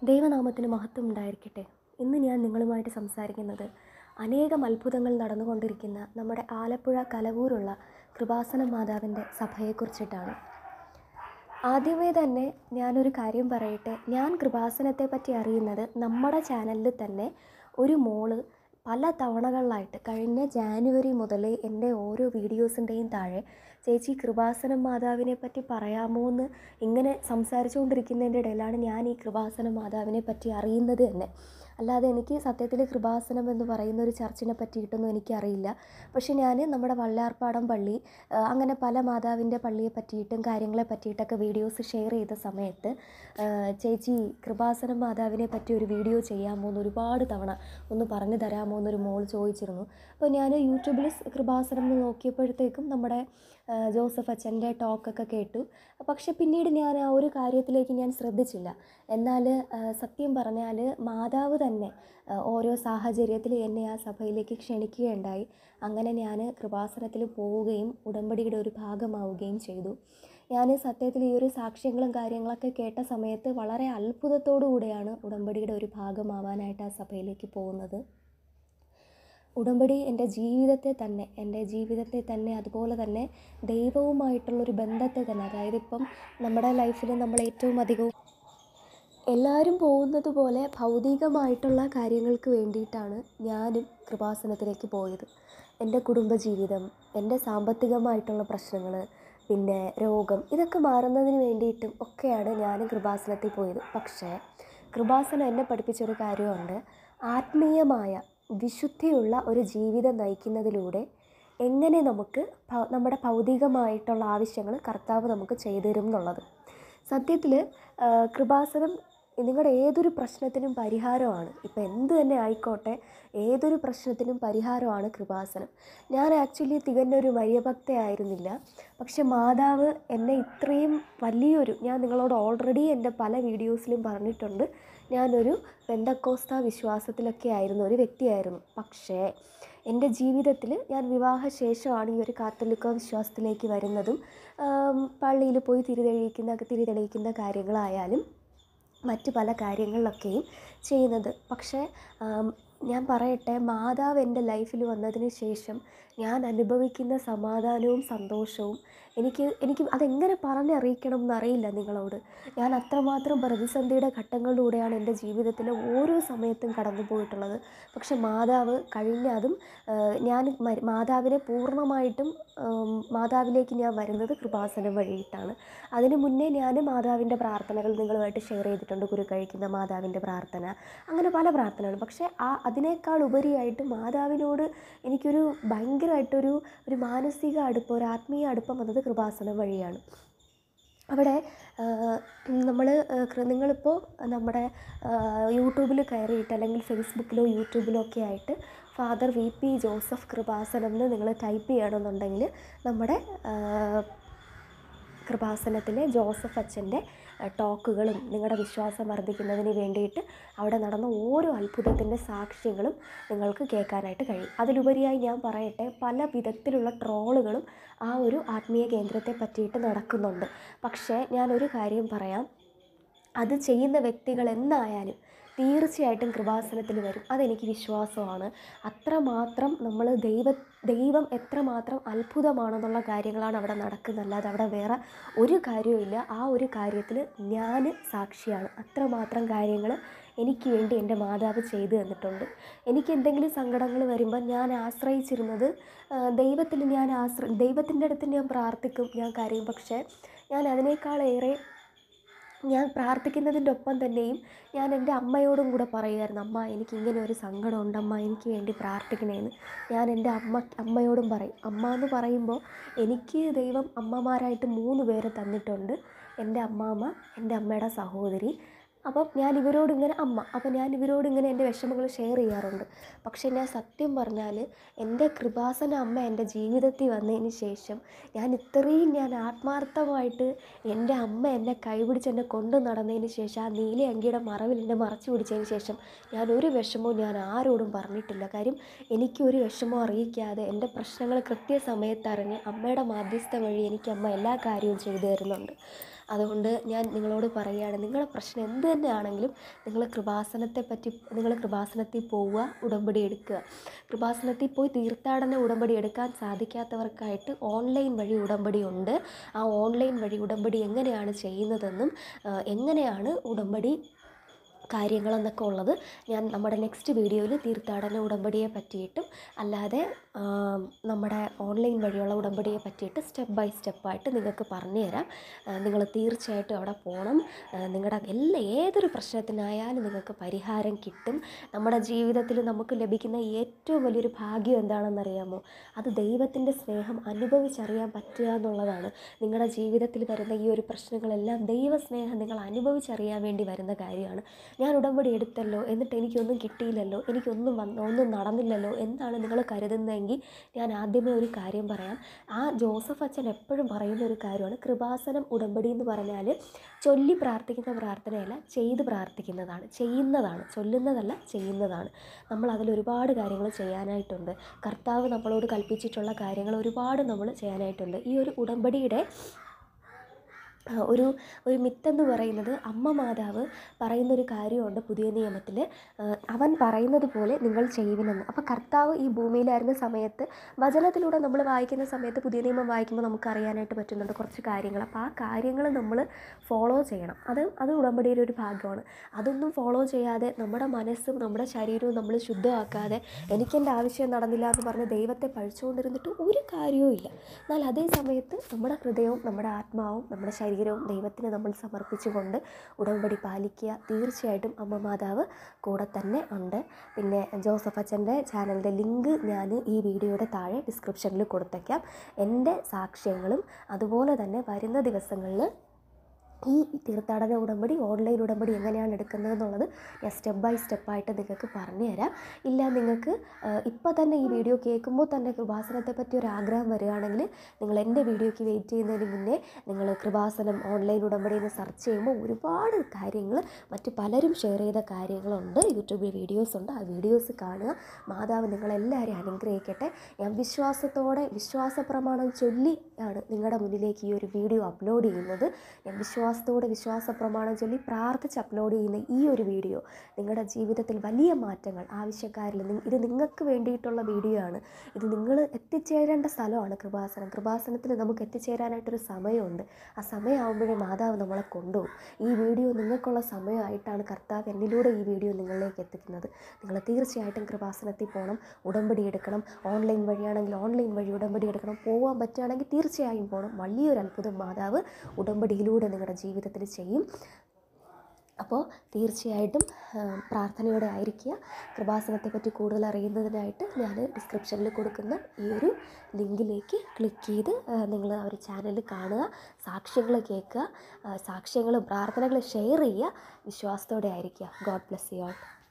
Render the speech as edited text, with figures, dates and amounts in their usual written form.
ദൈവനാമത്തിന് മഹത്വം ഉണ്ടായിരിക്കട്ടെ. ഇന്ന് ഞാൻ നിങ്ങളുമായിട്ട് സംസാരിക്കുന്നത് അനേകം അത്ഭുതങ്ങൾ നടന്നുകൊണ്ടിരിക്കുന്ന നമ്മുടെ ആലപ്പുഴ കലവൂരുള്ള കൃപാസന മാതാവിൻ്റെ സഭയെക്കുറിച്ചിട്ടാണ്. ആദ്യമേ തന്നെ ഞാനൊരു കാര്യം പറയട്ടെ. ഞാൻ കൃപാസനത്തെ പറ്റി അറിയുന്നത് നമ്മുടെ ചാനലിൽ തന്നെ ഒരു മോള് പല തവണകളിലായിട്ട് കഴിഞ്ഞ ജാനുവരി മുതലേ എൻ്റെ ഓരോ വീഡിയോസിൻ്റെയും താഴെ ചേച്ചി കൃപാസനം മാതാവിനെ പറ്റി പറയാമോ എന്ന് ഇങ്ങനെ സംസാരിച്ചുകൊണ്ടിരിക്കുന്നതിൻ്റെ ഇടയിലാണ് ഞാൻ ഈ കൃപാസന മാതാവിനെ പറ്റി അറിയുന്നത് തന്നെ. അല്ലാതെ എനിക്ക് സത്യത്തിൽ കൃപാസനം എന്ന് പറയുന്ന ഒരു ചർച്ചിനെ പറ്റിയിട്ടൊന്നും എനിക്കറിയില്ല. പക്ഷേ ഞാൻ നമ്മുടെ വള്ളാർപ്പാടം പള്ളി അങ്ങനെ പല മാതാവിൻ്റെ പള്ളിയെ പറ്റിയിട്ടും കാര്യങ്ങളെ പറ്റിയിട്ടൊക്കെ വീഡിയോസ് ഷെയർ ചെയ്ത സമയത്ത് ചേച്ചി കൃപാസനം മാതാവിനെ പറ്റി ഒരു വീഡിയോ ചെയ്യാമോ എന്ന് ഒരുപാട് തവണ ഒന്ന് പറഞ്ഞു തരാമോ എന്നൊരു മോൾ ചോദിച്ചിരുന്നു. അപ്പോൾ ഞാൻ യൂട്യൂബിൽ കൃപാസനം എന്ന് നോക്കിയപ്പോഴത്തേക്കും നമ്മുടെ ജോസഫ് അച്ഛൻ്റെ ടോക്കൊക്കെ കേട്ടു. പക്ഷെ പിന്നീട് ഞാൻ ആ ഒരു കാര്യത്തിലേക്ക് ഞാൻ ശ്രദ്ധിച്ചില്ല. എന്നാൽ സത്യം പറഞ്ഞാൽ മാതാവ് തന്നെ ഓരോ സാഹചര്യത്തിൽ എന്നെ ആ സഭയിലേക്ക് ക്ഷണിക്കുകയുണ്ടായി. അങ്ങനെ ഞാൻ കൃപാസനത്തിൽ പോവുകയും ഉടമ്പടിയുടെ ഒരു ഭാഗമാവുകയും ചെയ്തു. ഞാൻ സത്യത്തിൽ ഈ ഒരു സാക്ഷ്യങ്ങളും കാര്യങ്ങളൊക്കെ കേട്ട സമയത്ത് വളരെ അത്ഭുതത്തോടു കൂടെയാണ് ഉടമ്പടിയുടെ ഒരു ഭാഗമാവാനായിട്ട് ആ സഭയിലേക്ക് പോകുന്നത്. ഉടമ്പടി എൻ്റെ ജീവിതത്തെ തന്നെ അതുപോലെ തന്നെ ദൈവവുമായിട്ടുള്ളൊരു ബന്ധത്തെ തന്നെ, അതായത് ഇപ്പം നമ്മുടെ ലൈഫിൽ നമ്മൾ ഏറ്റവും അധികവും എല്ലാവരും പോകുന്നത് പോലെ ഭൗതികമായിട്ടുള്ള കാര്യങ്ങൾക്ക് വേണ്ടിയിട്ടാണ് ഞാനും കൃപാസനത്തിലേക്ക് പോയത്. എൻ്റെ കുടുംബജീവിതം, എൻ്റെ സാമ്പത്തികമായിട്ടുള്ള പ്രശ്നങ്ങൾ, പിന്നെ രോഗം, ഇതൊക്കെ മാറുന്നതിന് വേണ്ടിയിട്ടും ഒക്കെയാണ് ഞാനും കൃപാസനത്തിൽ പോയത്. പക്ഷേ കൃപാസനം എന്നെ പഠിപ്പിച്ചൊരു കാര്യമുണ്ട്. ആത്മീയമായ വിശുദ്ധിയുള്ള ഒരു ജീവിതം നയിക്കുന്നതിലൂടെ എങ്ങനെ നമുക്ക് നമ്മുടെ ഭൗതികമായിട്ടുള്ള ആവശ്യങ്ങൾ കർത്താവ് നമുക്ക് ചെയ്തു തരും എന്നുള്ളത്. സത്യത്തിൽ കൃപാസനം നിങ്ങളുടെ ഏതൊരു പ്രശ്നത്തിനും പരിഹാരമാണ്. ഇപ്പം എന്ത് തന്നെ ആയിക്കോട്ടെ, ഏതൊരു പ്രശ്നത്തിനും പരിഹാരമാണ് കൃപാസനം. ഞാൻ ആക്ച്വലി തികഞ്ഞൊരു മര്യഭക്തയായിരുന്നില്ല. പക്ഷെ മാതാവ് എന്നെ ഇത്രയും വലിയൊരു, ഞാൻ നിങ്ങളോട് ഓൾറെഡി എൻ്റെ പല വീഡിയോസിലും പറഞ്ഞിട്ടുണ്ട്, ഞാനൊരു പെന്തക്കോസ്ത വിശ്വാസത്തിലൊക്കെ ആയിരുന്ന ഒരു വ്യക്തിയായിരുന്നു. പക്ഷേ എൻ്റെ ജീവിതത്തിൽ ഞാൻ വിവാഹശേഷമാണ് ഈ ഒരു കാത്തലിക്ക വിശ്വാസത്തിലേക്ക് വരുന്നതും പള്ളിയിൽ പോയി തിരി തെളിയിക്കുന്ന കാര്യങ്ങളായാലും മറ്റു പല കാര്യങ്ങളിലൊക്കെയും ചെയ്യുന്നത്. പക്ഷേ ഞാൻ പറയട്ടെ, മാതാവ് എൻ്റെ ലൈഫിൽ വന്നതിന് ശേഷം ഞാൻ അനുഭവിക്കുന്ന സമാധാനവും സന്തോഷവും എനിക്ക് അതെങ്ങനെ പറഞ്ഞറിയിക്കണം എന്നറിയില്ല നിങ്ങളോട്. ഞാൻ അത്രമാത്രം പ്രതിസന്ധിയുടെ ഘട്ടങ്ങളിലൂടെയാണ് എൻ്റെ ജീവിതത്തിലെ ഓരോ സമയത്തും കടന്നു പോയിട്ടുള്ളത്. പക്ഷെ മാതാവ് അതും ഞാൻ മാതാവിനെ പൂർണ്ണമായിട്ടും മാതാവിലേക്ക് ഞാൻ വരുന്നത് കൃപാസനം വഴിയിട്ടാണ്. അതിനു മുന്നേ ഞാൻ മാതാവിൻ്റെ പ്രാർത്ഥനകൾ നിങ്ങളുമായിട്ട് ഷെയർ ചെയ്തിട്ടുണ്ട്. കുരുക്കഴിക്കുന്ന മാതാവിൻ്റെ പ്രാർത്ഥന, അങ്ങനെ പല പ്രാർത്ഥനകളും. പക്ഷേ അതിനേക്കാൾ ഉപരിയായിട്ട് മാതാവിനോട് എനിക്കൊരു ഭയങ്കരമായിട്ടൊരു മാനസിക അടുപ്പം, ഒരു ആത്മീയ അടുപ്പം വന്നത് കൃപാസനം വഴിയാണ്. അവിടെ നിങ്ങളിപ്പോൾ നമ്മുടെ യൂട്യൂബിൽ കയറിയിട്ട് അല്ലെങ്കിൽ ഫേസ്ബുക്കിലോ യൂട്യൂബിലോ ഒക്കെ ആയിട്ട് ഫാദർ VP ജോസഫ് കൃപാസനം എന്ന് നിങ്ങൾ ടൈപ്പ് ചെയ്യണമെന്നുണ്ടെങ്കിൽ നമ്മുടെ കൃപാസനത്തിലെ ജോസഫ് അച്ഛൻ്റെ ടോക്കുകളും നിങ്ങളുടെ വിശ്വാസം വർദ്ധിക്കുന്നതിന് വേണ്ടിയിട്ട് അവിടെ നടന്ന ഓരോ അത്ഭുതത്തിൻ്റെ സാക്ഷ്യങ്ങളും നിങ്ങൾക്ക് കേൾക്കാനായിട്ട് കഴിയും. അതിലുപരിയായി ഞാൻ പറയട്ടെ, പല വിധത്തിലുള്ള ട്രോളുകളും ആ ഒരു ആത്മീയ കേന്ദ്രത്തെ പറ്റിയിട്ട് നടക്കുന്നുണ്ട്. പക്ഷേ ഞാനൊരു കാര്യം പറയാം, അത് ചെയ്യുന്ന വ്യക്തികൾ എന്നായാലും തീർച്ചയായിട്ടും കൃപാസനത്തിൽ വരും. അതെനിക്ക് വിശ്വാസമാണ്. അത്രമാത്രം നമ്മൾ ദൈവം എത്രമാത്രം അത്ഭുതമാണെന്നുള്ള കാര്യങ്ങളാണ് അവിടെ നടക്കുന്നതല്ലാതെ അവിടെ വേറെ ഒരു കാര്യവുമില്ല. ആ ഒരു കാര്യത്തിൽ ഞാൻ സാക്ഷിയാണ്. അത്രമാത്രം കാര്യങ്ങൾ എനിക്ക് വേണ്ടി എൻ്റെ മാതാവ് ചെയ്തു തന്നിട്ടുണ്ട്. എനിക്ക് എന്തെങ്കിലും സങ്കടങ്ങൾ വരുമ്പോൾ ഞാൻ ആശ്രയിച്ചിരുന്നത് ദൈവത്തിൻ്റെ അടുത്ത് ഞാൻ പ്രാർത്ഥിക്കും, ഞാൻ കരയും. പക്ഷേ ഞാൻ അതിനേക്കാളേറെ ഞാൻ പ്രാർത്ഥിക്കുന്നതിൻ്റെ ഒപ്പം തന്നെയും ഞാൻ എൻ്റെ അമ്മയോടും കൂടെ പറയുമായിരുന്നു, അമ്മ എനിക്കിങ്ങനെ ഒരു സങ്കടമുണ്ട്, അമ്മ എനിക്ക് വേണ്ടി പ്രാർത്ഥിക്കണേന്ന് ഞാൻ എൻ്റെ അമ്മയോടും പറയും. അമ്മ എന്ന് പറയുമ്പോൾ എനിക്ക് ദൈവം അമ്മമാരായിട്ട് 3 പേരെ തന്നിട്ടുണ്ട്. എൻ്റെ അമ്മാമ്മ, എൻ്റെ അമ്മയുടെ സഹോദരി. അപ്പം ഞാൻ ഇവരോടിങ്ങനെ എൻ്റെ വിഷമങ്ങൾ ഷെയർ ചെയ്യാറുണ്ട്. പക്ഷേ ഞാൻ സത്യം പറഞ്ഞാൽ എൻ്റെ കൃപാസന അമ്മ എൻ്റെ ജീവിതത്തിൽ വന്നതിന് ശേഷം ഞാൻ ആത്മാർത്ഥമായിട്ട് എൻ്റെ അമ്മ എന്നെ കൈപിടിച്ച് എന്നെ കൊണ്ടു നടന്നതിന് ശേഷം, ആ നീല അങ്കിയുടെ മറവിൽ എന്നെ മറച്ചു പിടിച്ചതിന് ശേഷം ഒരു വിഷമവും ഞാൻ ആരോടും പറഞ്ഞിട്ടില്ല. കാര്യം എനിക്കൊരു വിഷമവും അറിയിക്കാതെ എൻ്റെ പ്രശ്നങ്ങൾ കൃത്യസമയത്ത് അറിഞ്ഞ് അമ്മയുടെ മാധ്യസ്ഥ വഴി എനിക്ക് അമ്മ എല്ലാ കാര്യവും ചെയ്തു തരുന്നുണ്ട്. അതുകൊണ്ട് ഞാൻ നിങ്ങളോട് പറയുകയാണ്, നിങ്ങളുടെ പ്രശ്നം എന്ത് തന്നെയാണെങ്കിലും നിങ്ങൾ കൃപാസനത്തിൽ പോവുക, ഉടമ്പടി എടുക്കുക. കൃപാസനത്തിൽ പോയി തീർത്ഥാടന ഉടമ്പടി എടുക്കാൻ സാധിക്കാത്തവർക്കായിട്ട് ഓൺലൈൻ വഴി ഉടമ്പടി ഉണ്ട്. ആ ഓൺലൈൻ വഴി ഉടമ്പടി എങ്ങനെയാണ് ചെയ്യുന്നതെന്നും എങ്ങനെയാണ് ഉടമ്പടി കാര്യങ്ങളെന്നൊക്കെ ഉള്ളത് ഞാൻ നമ്മുടെ നെക്സ്റ്റ് വീഡിയോയിൽ തീർത്ഥാടന ഉടമ്പടിയെ പറ്റിയിട്ടും അല്ലാതെ നമ്മുടെ ഓൺലൈൻ വഴിയുള്ള ഉടമ്പടിയെ പറ്റിയിട്ട് സ്റ്റെപ്പ് ബൈ സ്റ്റെപ്പായിട്ട് നിങ്ങൾക്ക് പറഞ്ഞു തരാം. നിങ്ങൾ തീർച്ചയായിട്ടും അവിടെ പോകണം. നിങ്ങളുടെ ഏതൊരു പ്രശ്നത്തിനായാലും നിങ്ങൾക്ക് പരിഹാരം കിട്ടും. നമ്മുടെ ജീവിതത്തിൽ നമുക്ക് ലഭിക്കുന്ന ഏറ്റവും വലിയൊരു ഭാഗ്യം എന്താണെന്നറിയാമോ? അത് ദൈവത്തിൻ്റെ സ്നേഹം അനുഭവിച്ചറിയാൻ പറ്റുക എന്നുള്ളതാണ്. നിങ്ങളുടെ ജീവിതത്തിൽ വരുന്ന ഈ ഒരു പ്രശ്നങ്ങളെല്ലാം ദൈവസ്നേഹം നിങ്ങൾ അനുഭവിച്ചറിയാൻ വേണ്ടി വരുന്ന കാര്യമാണ്. ഞാൻ ഉടമ്പടി എടുത്തല്ലോ, എന്നിട്ട് എനിക്കൊന്നും കിട്ടിയില്ലല്ലോ, ഒന്നും നടന്നില്ലല്ലോ എന്നാണ് നിങ്ങൾ കരുതുന്നതെങ്കിൽ ഞാൻ ആദ്യമേ ഒരു കാര്യം പറയാം. ആ ജോസഫ് അച്ഛൻ എപ്പോഴും പറയുന്ന ഒരു കാര്യമാണ്, കൃപാസനം ഉടമ്പടി എന്ന് പറഞ്ഞാൽ ചൊല്ലി പ്രാർത്ഥിക്കുന്ന പ്രാർത്ഥനയല്ല, ചെയ്ത് പ്രാർത്ഥിക്കുന്നതാണ്, ചൊല്ലുന്നതല്ല, ചെയ്യുന്നതാണ്. നമ്മൾ അതിലൊരുപാട് കാര്യങ്ങൾ ചെയ്യാനായിട്ടുണ്ട്. കർത്താവ് നമ്മളോട് കൽപ്പിച്ചിട്ടുള്ള കാര്യങ്ങൾ ഒരുപാട് നമ്മൾ ചെയ്യാനായിട്ടുണ്ട്. ഈ ഒരു ഉടമ്പടിയുടെ ഒരു മിത്തെന്ന് പറയുന്നത്, അമ്മ മാതാവ് പറയുന്നൊരു കാര്യമുണ്ട് പുതിയ നിയമത്തിൽ, അവൻ പറയുന്നത് പോലെ നിങ്ങൾ ചെയ്യുവിനെന്ന്. അപ്പോൾ കർത്താവ് ഈ ഭൂമിയിലായിരുന്ന സമയത്ത് വചനത്തിലൂടെ നമ്മൾ വായിക്കുന്ന സമയത്ത്, പുതിയ നിയമം വായിക്കുമ്പോൾ നമുക്ക് അറിയാനായിട്ട് പറ്റുന്നുണ്ട് കുറച്ച് കാര്യങ്ങൾ. അപ്പോൾ ആ കാര്യങ്ങൾ നമ്മൾ ഫോളോ ചെയ്യണം. അത് ഉടമ്പടിയുടെ ഒരു ഭാഗമാണ്. അതൊന്നും ഫോളോ ചെയ്യാതെ നമ്മുടെ മനസ്സും നമ്മുടെ ശരീരവും നമ്മൾ ശുദ്ധമാക്കാതെ എനിക്കെൻ്റെ ആവശ്യം നടന്നില്ല എന്ന് പറഞ്ഞ് ദൈവത്തെ പഴിച്ചുകൊണ്ടിരുന്നിട്ട് ഒരു കാര്യവും ഇല്ല. എന്നാൽ അതേ സമയത്ത് നമ്മുടെ ഹൃദയവും നമ്മുടെ ആത്മാവും നമ്മുടെ ശരീരവും ദൈവത്തിന് നമ്മൾ സമർപ്പിച്ചുകൊണ്ട് ഉടമ്പടി പാലിക്കുക. തീർച്ചയായിട്ടും അമ്മ മാതാവ് കൂടെ തന്നെ ഉണ്ട്. പിന്നെ ജോസഫ് അച്ഛൻ്റെ ചാനലിൻ്റെ ലിങ്ക് ഞാൻ ഈ വീഡിയോയുടെ താഴെ ഡിസ്ക്രിപ്ഷനിൽ കൊടുത്തേക്കാം. എൻ്റെ സാക്ഷ്യങ്ങളും അതുപോലെ തന്നെ വരുന്ന ദിവസങ്ങളിൽ ഈ തീർത്ഥാടന ഉടമ്പടി, ഓൺലൈൻ ഉടമ്പടി എങ്ങനെയാണ് എടുക്കുന്നതെന്നുള്ളത് ഞാൻ സ്റ്റെപ്പ് ബൈ സ്റ്റെപ്പായിട്ട് നിങ്ങൾക്ക് പറഞ്ഞു തരാം. ഇല്ല നിങ്ങൾക്ക് ഇപ്പോൾ തന്നെ ഈ വീഡിയോ കേൾക്കുമ്പോൾ തന്നെ കൃപാസനത്തെ പറ്റി ഒരു ആഗ്രഹം വരികയാണെങ്കിൽ നിങ്ങൾ എൻ്റെ വീഡിയോയ്ക്ക് വെയിറ്റ് ചെയ്യുന്നതിന് മുന്നേ നിങ്ങൾ കൃപാസനം ഓൺലൈൻ ഉടമ്പടി എന്ന് സെർച്ച് ചെയ്യുമ്പോൾ ഒരുപാട് കാര്യങ്ങൾ മറ്റ് പലരും ഷെയർ ചെയ്ത കാര്യങ്ങളുണ്ട്. യൂട്യൂബിൽ വീഡിയോസ് ഉണ്ട്. ആ വീഡിയോസ് കാണുക. മാതാവ് നിങ്ങളെല്ലാവരെയും അനുഗ്രഹിക്കട്ടെ. ഞാൻ വിശ്വാസ പ്രമാണം ചൊല്ലിയാണ് നിങ്ങളുടെ മുന്നിലേക്ക് ഈ ഒരു വീഡിയോ അപ്ലോഡ് ചെയ്യുന്നത്. ഞാൻ വിശ്വാസ പ്രമാണം ചൊല്ലി പ്രാർത്ഥിച്ച് അപ്ലോഡ് ചെയ്യുന്ന ഈ ഒരു വീഡിയോ നിങ്ങളുടെ ജീവിതത്തിൽ വലിയ മാറ്റങ്ങൾ ആവശ്യക്കാരിൽ, ഇത് നിങ്ങൾക്ക് വേണ്ടിയിട്ടുള്ള വീഡിയോ ആണ്. ഇത് നിങ്ങൾ എത്തിച്ചേരേണ്ട സ്ഥലമാണ് കൃപാസനത്തിൽ നമുക്ക് എത്തിച്ചേരാനായിട്ടൊരു സമയമുണ്ട്. ആ സമയമാകുമ്പോഴേ മാതാവ് നമ്മളെ കൊണ്ടുപോകും. ഈ വീഡിയോ നിങ്ങൾക്കുള്ള സമയമായിട്ടാണ് കർത്താവ് എന്നിലൂടെ ഈ വീഡിയോ നിങ്ങളിലേക്ക് എത്തിക്കുന്നത്. നിങ്ങൾ തീർച്ചയായിട്ടും കൃപാസനത്തിൽ പോകണം, ഉടമ്പടി എടുക്കണം. ഓൺലൈൻ വഴിയാണെങ്കിൽ ഓൺലൈൻ വഴി ഉടമ്പടി എടുക്കണം. പോകാൻ പറ്റുകയാണെങ്കിൽ തീർച്ചയായും പോകണം. വലിയൊരു അത്ഭുതം മാതാവ് ഉടമ്പടിയിലൂടെ നിങ്ങളുടെ ജീവിതത്തിൽ ചെയ്യും. അപ്പോൾ തീർച്ചയായിട്ടും പ്രാർത്ഥനയോടെ ആയിരിക്കുക. കൃപാസനത്തെപ്പറ്റി കൂടുതൽ അറിയുന്നതിനായിട്ട് ഞാൻ ഡിസ്ക്രിപ്ഷനിൽ കൊടുക്കുന്ന ഈ ഒരു ലിങ്കിലേക്ക് ക്ലിക്ക് ചെയ്ത് നിങ്ങൾ ആ ഒരു ചാനൽ കാണുക, സാക്ഷ്യങ്ങൾ കേൾക്കുക, സാക്ഷ്യങ്ങളും പ്രാർത്ഥനകളും ഷെയർ ചെയ്യുക. വിശ്വാസത്തോടെ ആയിരിക്കുക. God bless you all.